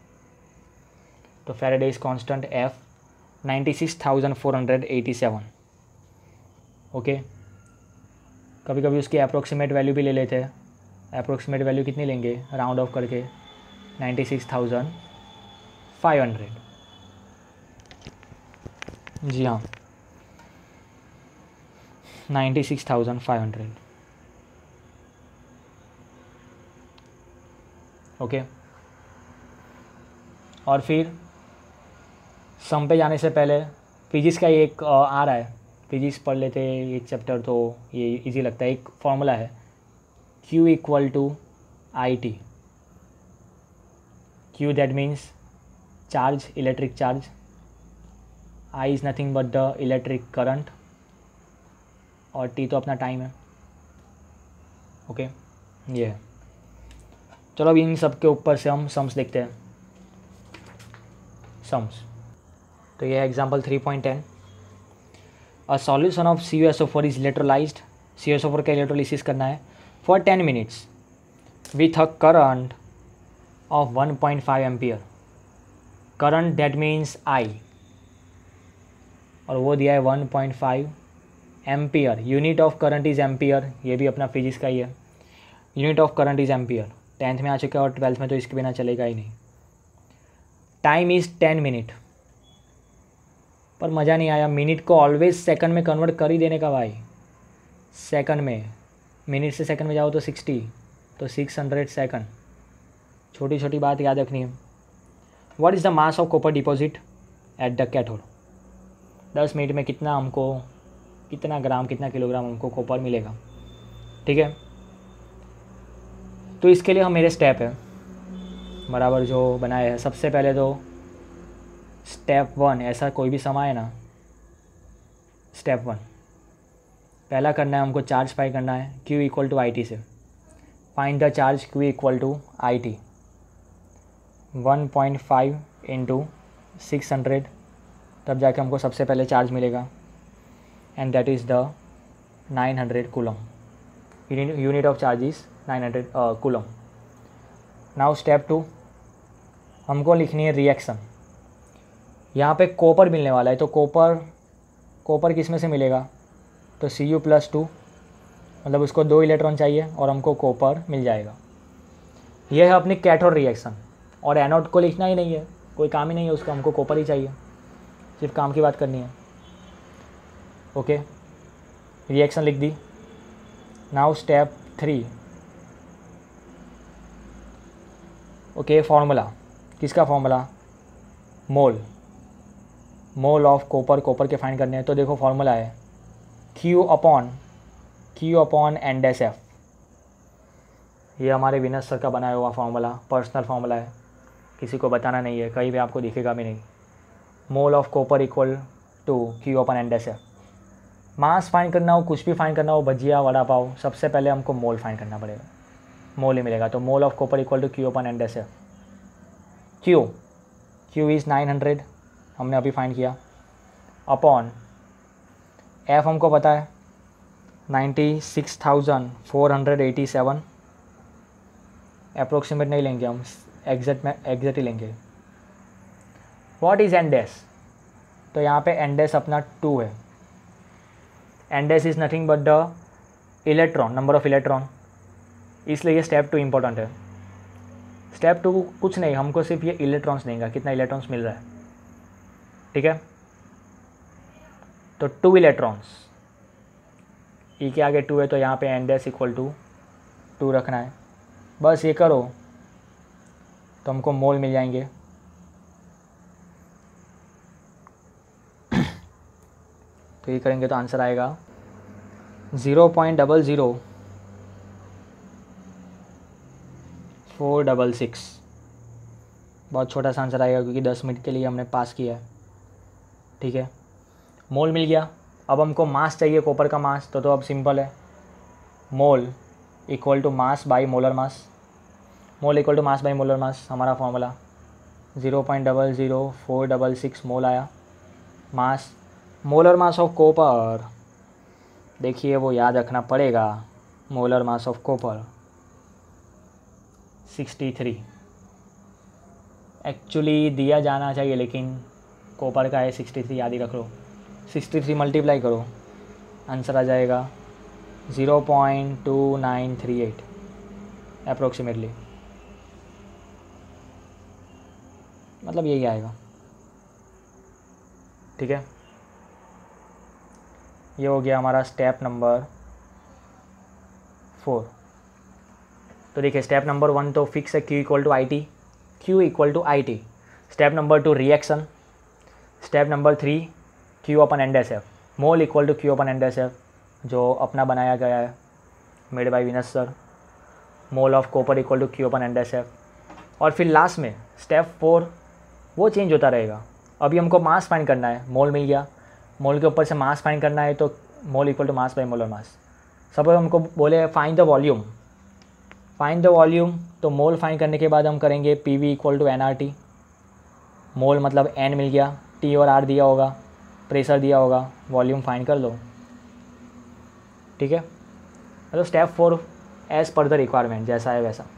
तो Faraday's constant F ninety six thousand four hundred eighty seven. Okay, कभी कभी उसकी अप्रोक्सीमेट वैल्यू भी ले लेते हैं। अप्रोक्सीमेट वैल्यू कितनी लेंगे, राउंड ऑफ करके ninety six thousand five hundred. जी हाँ, ninety six thousand five hundred. Okay, और फिर सम पे जाने से पहले फिजिक्स का एक आ रहा है, फिजिक्स पढ़ लेते हैं एक चैप्टर, तो ये इजी लगता है। एक फॉर्मूला है Q equal to I T. Q that means charge, electric charge, I is nothing but the electric current, और T तो अपना टाइम है। Okay okay? ये है। चलो अब इन सब के ऊपर से हम सम्स देखते हैं, सम्स। तो ये है example three point ten. A solution of C U S O four is electrolysed, C U S O four का इलेक्ट्रोलिसिस करना है for ten minutes with a current of one point five ampere. Current that means I, और वो दिया है one point five ampere. Unit of current is ampere, ये भी अपना फिजिक्स का ही है। Unit of current is ampere, tenth में आ चुका है और ट्वेल्थ में तो इसके बिना चलेगा ही नहीं। टाइम इज़ टेन मिनट, पर मज़ा नहीं आया, मिनट को ऑलवेज सेकंड में कन्वर्ट कर ही देने का भाई। सेकंड में, मिनट से सेकंड में जाओ तो सिक्सटी, तो सिक्स हंड्रेड सेकंड। छोटी छोटी बात याद रखनी है। What is the mass of copper deposit at the cathode. दस मिनट में कितना हमको, कितना ग्राम, कितना किलोग्राम हमको कॉपर मिलेगा। ठीक है, तो इसके लिए हम मेरे स्टेप है बराबर जो बनाए हैं। सबसे पहले तो स्टेप वन, ऐसा कोई भी सम आए ना, स्टेप वन पहला करना है हमको, चार्ज फाइंड करना है Q equal to I T से। Find the charge Q equal to I T, one point five into six hundred, तब जाके हमको सबसे पहले चार्ज मिलेगा, and that is the nine hundred coulomb. Unit of charge is nine hundred coulomb. Now step two, हमको लिखनी है reaction. यहाँ पे कॉपर मिलने वाला है, तो कॉपर कॉपर किस में से मिलेगा, तो सी यू प्लस टू, मतलब उसको दो इलेक्ट्रॉन चाहिए और हमको कॉपर मिल जाएगा। यह है अपनी कैथोड रिएक्शन, और एनोड को लिखना ही नहीं है, कोई काम ही नहीं है उसका, हमको कॉपर ही चाहिए, सिर्फ काम की बात करनी है। ओके, रिएक्शन लिख दी। Now step three, okay, formula, किसका formula, mole, mole of copper, copper के फाइंड करने हैं। तो देखो फॉर्मूला है Q upon Q upon N dash F. ये हमारे विनस सर का बनाया हुआ फार्मूला, पर्सनल फार्मूला है। किसी को बताना नहीं है, कहीं भी आपको दिखेगा भी नहीं। Mole of copper equal to Q upon N dash F. Mass find करना हो, कुछ भी फाइंड करना हो, भजिया वड़ा पाव, सबसे पहले हमको मोल फाइंड करना पड़ेगा, मोल ही मिलेगा। तो mole of copper equal to Q upon N dash F. Q Q is nine hundred, हमने अभी फाइंड किया, अपॉन एफ हमको पता है ninety six thousand four hundred eighty seven. Approximate नहीं लेंगे हम, एग्जैक्ट में एग्जैक्ट ही लेंगे। What is N dash? तो यहाँ पे एन डैश अपना टू है। N dash is nothing but the electron, number of electron, इसलिए ये स्टेप टू इम्पोर्टेंट है। स्टेप टू कुछ नहीं, हमको सिर्फ ये इलेक्ट्रॉन्स देगा, कितना इलेक्ट्रॉन्स मिल रहा है, ठीक है। तो टू इलेक्ट्रॉन्स, ई के आगे टू है तो यहाँ पे N dash equal to two रखना है। बस ये करो तो हमको मोल मिल जाएंगे। तो ये करेंगे तो आंसर आएगा zero point double zero four double six. बहुत छोटा सा आंसर आएगा क्योंकि दस मिनट के लिए हमने पास किया है, ठीक है। मोल मिल गया। अब हमको मास चाहिए, कॉपर का मास, तो तो अब सिंपल है, mole equal to mass by molar mass. Mole equal to mass by molar mass हमारा formula zero point double zero four double six mole आया। Mass, molar mass of copper, देखिए वो याद रखना पड़ेगा, molar mass of copper sixty three. Actually दिया जाना चाहिए लेकिन कॉपर का है सिक्सटी थ्री, याद ही रख लो। सिक्सटी थ्री मल्टीप्लाई करो, आंसर आ जाएगा zero point two nine three eight approximately, मतलब यही आएगा, ठीक है। ये हो गया हमारा स्टेप नंबर फोर। तो देखिए स्टेप नंबर वन तो फिक्स है, Q equal to I T, Q equal to I T. Step number two reaction. Step number three Q upon N dash F, mole equal to Q upon N dash F, जो अपना बनाया गया है, made by Vinus sir. Mole of copper equal to Q upon N dash F. और फिर last में step four वो change होता रहेगा। अभी हमको मास फाइंड करना है, मोल मिल गया, मोल के ऊपर से मास फाइंड करना है, तो mole equal to mass by molar mass. Suppose हमको बोले find the volume, find the volume, तो मोल फाइंड करने के बाद हम करेंगे P V equal to N R T. Mole मतलब एन मिल गया, टी और आर दिया होगा, प्रेशर दिया होगा, वॉल्यूम फाइंड कर लो, ठीक है। मतलब step four as per the requirement, जैसा है वैसा।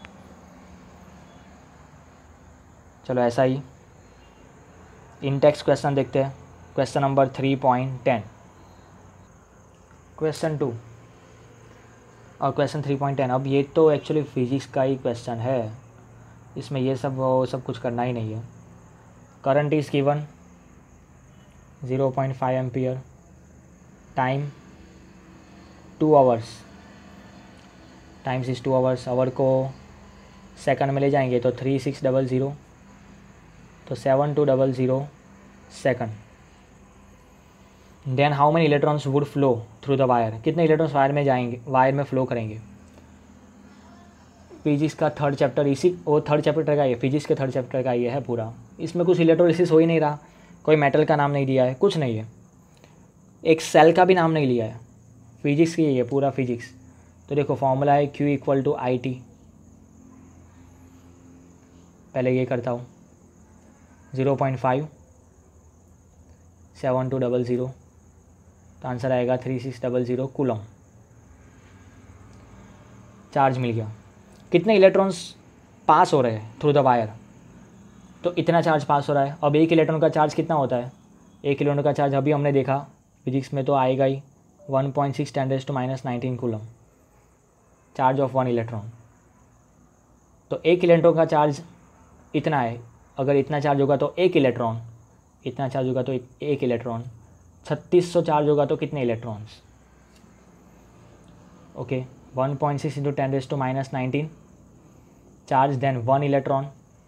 चलो ऐसा ही इन टेक्स्ट क्वेश्चन देखते हैं। Question number three point ten, question two और क्वेश्चन थ्री पॉइंट टेन। अब ये तो एक्चुअली फिजिक्स का ही क्वेश्चन है, इसमें ये सब वो सब कुछ करना ही नहीं है। Current is given zero point five ampere, time two hours, times is two hours, hour को सेकंड में ले जाएंगे तो थ्री सिक्स डबल ज़ीरो, तो seven two double zero second. Then how many electrons would flow through the wire, कितने electrons wire में जाएंगे, wire में फ्लो करेंगे। फिजिक्स का थर्ड चैप्टर इसी वो थर्ड चैप्टर का ये फिजिक्स के थर्ड चैप्टर का ये है पूरा। इसमें कुछ इलेक्ट्रोलिसिस हो ही नहीं रहा, कोई मेटल का नाम नहीं दिया है, कुछ नहीं है, एक सेल का भी नाम नहीं लिया है, फिजिक्स की ये पूरा फिजिक्स। तो देखो फॉर्मूला है Q equal to I T. पहले ये करता हूँ, zero point five seven two double zero, तो आंसर आएगा three six double zero coulomb. Charge मिल गया, कितने इलेक्ट्रॉन्स पास हो रहे हैं थ्रू द वायर, तो इतना चार्ज पास हो रहा है। अब एक इलेक्ट्रॉन का चार्ज कितना होता है, एक इलेक्ट्रॉन का चार्ज अभी हमने देखा फिजिक्स में तो आएगा ही one point six ten raise to minus nineteen coulomb, charge of one electron. तो एक इलेक्ट्रॉन का चार्ज इतना है, अगर इतना चार्ज होगा तो एक इलेक्ट्रॉन, इतना चार्ज होगा तो एक इलेक्ट्रॉन, छत्तीस सौ चार्ज होगा तो कितने electrons, okay one point six into ten raise to minus nineteen charge, then one electron,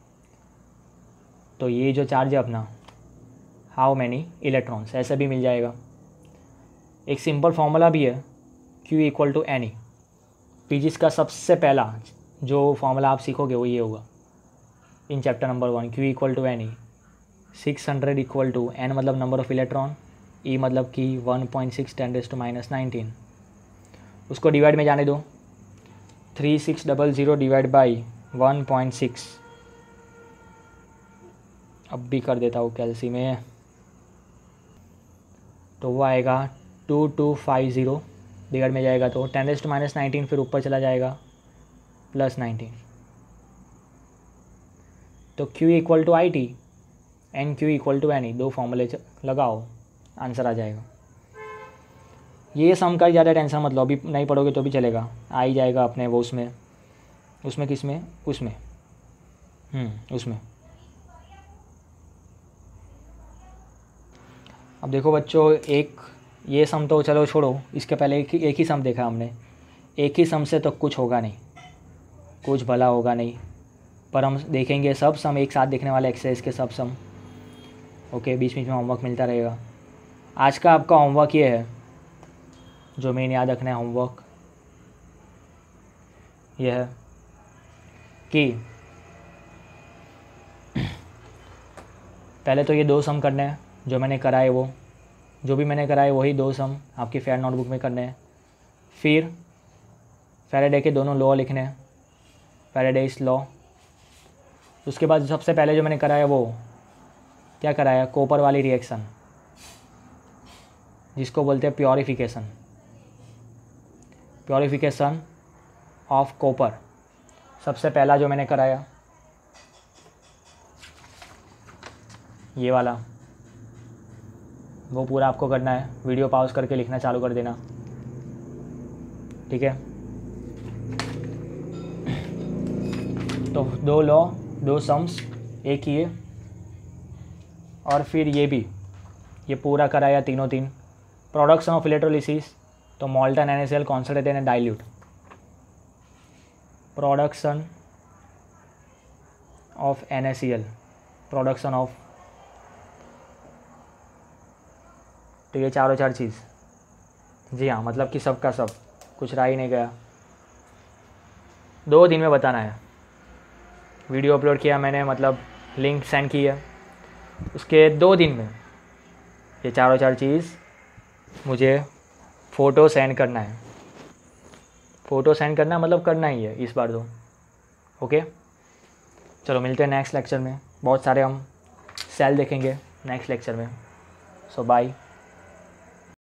तो ये जो चार्ज है अपना हाउ मैनी इलेक्ट्रॉन्स, ऐसा भी मिल जाएगा। एक सिंपल फॉर्मूला भी है Q equal to N E, physics का सबसे पहला जो फॉर्मूला आप सीखोगे वो ये होगा, in chapter number one, Q equal to N e, six hundred equal to n मतलब नंबर ऑफ इलेक्ट्रॉन, ई मतलब कि one point six ten raise to minus nineteen. उसको डिवाइड में जाने दो, three six double zero divide by one point six, अब भी कर देता हूँ कैलसी में, तो वो आएगा two two five zero, divide में जाएगा तो ten raise to minus nineteen, फिर ऊपर चला जाएगा प्लस नाइनटीन। तो Q equal to I t, n Q equal to N e, दो फॉर्मूले लगाओ, आंसर आ जाएगा। ये सम का ज़्यादा टेंशन मत लो, अभी नहीं पढ़ोगे तो भी चलेगा, आ ही जाएगा अपने वो उसमें उसमें किस में उसमें हम्म उसमें। अब देखो बच्चों, एक ये सम तो चलो छोड़ो, इसके पहले एक ही एक ही सम देखा हमने। एक ही सम से तो कुछ होगा नहीं, कुछ भला होगा नहीं, पर हम देखेंगे सब सम एक साथ देखने वाले एक्सरसाइज के सब सम। ओके, बीच बीच में होमवर्क मिलता रहेगा। आज का आपका होमवर्क ये है, जो मेन याद रखना है होमवर्क ये है कि पहले तो ये दो सम करने हैं जो मैंने कराए, वो जो भी मैंने कराए वही दो सम आपकी फेयर नोटबुक में करने हैं। फिर फैराडे के दोनों लॉ लिखने हैं, फैराडेज लॉ। उसके बाद सबसे पहले जो मैंने कराया वो क्या कराया, कॉपर वाली रिएक्शन, जिसको बोलते हैं प्योरिफिकेशन, प्योरिफिकेशन ऑफ कॉपर। सबसे पहला जो मैंने कराया ये वाला, वो पूरा आपको करना है, वीडियो पॉज करके लिखना चालू कर देना, ठीक है। तो दो लॉ, दो सम्स, एक ये और फिर ये भी, ये पूरा कराया तीनों तीन। प्रोडक्शन ऑफ इलेक्ट्रोलिसिस, तो molten N A C L concentrated and dilute, production of N A C L, production of, तो ये चारों चार चीज़, जी हाँ, मतलब कि सब का सब, कुछ रह ही नहीं गया। दो दिन में बताना है। वीडियो अपलोड किया मैंने, मतलब लिंक सेंड की है, उसके दो दिन में ये चारों चार चीज़ मुझे फ़ोटो सेंड करना है। फ़ोटो सेंड करना मतलब करना ही है इस बार तो, ओके। चलो मिलते हैं नेक्स्ट लेक्चर में, बहुत सारे हम सेल देखेंगे नेक्स्ट लेक्चर में। So bye.